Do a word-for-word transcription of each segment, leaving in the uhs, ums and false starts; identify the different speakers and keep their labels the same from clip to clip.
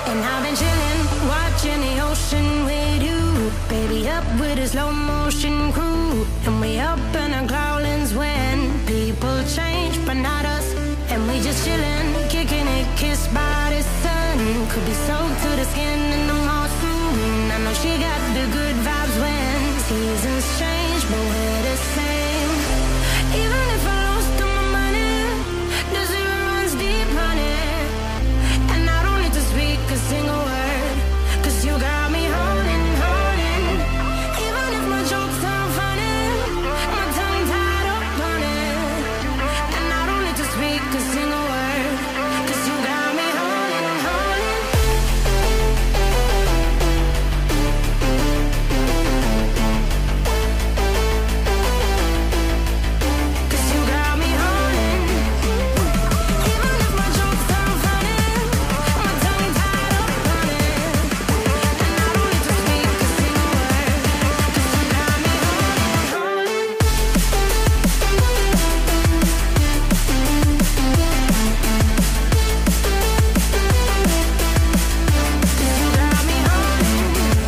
Speaker 1: And I've been chilling, watching the ocean with you. Baby, up with a slow motion crew. And we up in our clouds when people change, but not us. And we just chilling, kicking it, kissed by the sun. Could be soaked to the skin in the mall soon. I know she got the good vibes when seasons change, but we're the same. Even if I lost all my money, the zero runs deep, honey. And I don't need to speak a single word, cause you got me holding, holding. Even if my jokes aren't funny, my tongue tied up on it. And I don't need to speak a single word, cause you got me holding, holding. Cause you got me holding. Even if my jokes aren't funny, my tongue tied up on it. And I don't need to speak a single word, cause you got me holding, holding. Cause you got me holding.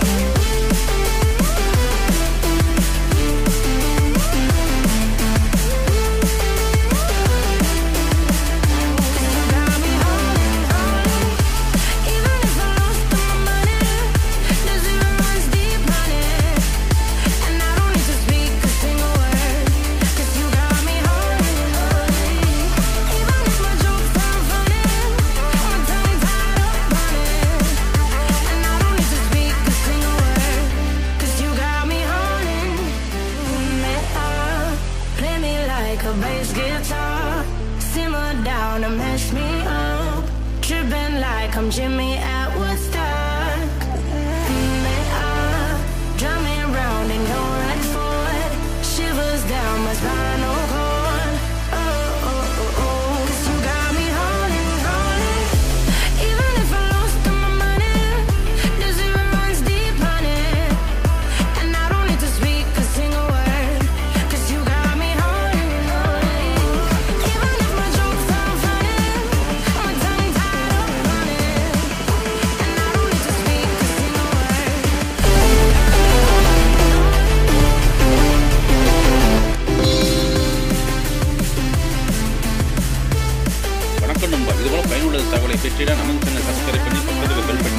Speaker 1: You got me holding, holding. Even if I lost all my money, the zero runs deep, honey. And I don't need to speak a single word, cause you got me holding, holding. Even if my jokes aren't funny, my tongue tied up on it. And I don't need to speak a single word, cause you got me holding. Me up, play me like a bass guitar. Simmer down and mash me up. Tripping like I'm Jimmy at Woodstock. Me up, drum me round in your red Ford. Shivers down my spinal cord. Oh, oh, oh, oh. Cause you got me holding, holding. Even if I lost all my money, the zero runs deep, honey. And I don't need to speak a single word, cause you got me holding, holding. Even if my jokes aren't funny, my tongue tied up on it. And I don't need to speak a single word.
Speaker 2: வணக்கம் நண்பா. இதுபோல பயனுள்ள தகவலை பெற்றிட நம்ம சேனலை subscribe பண்ணி பக்கத்துக்கு பெல் பட்டன்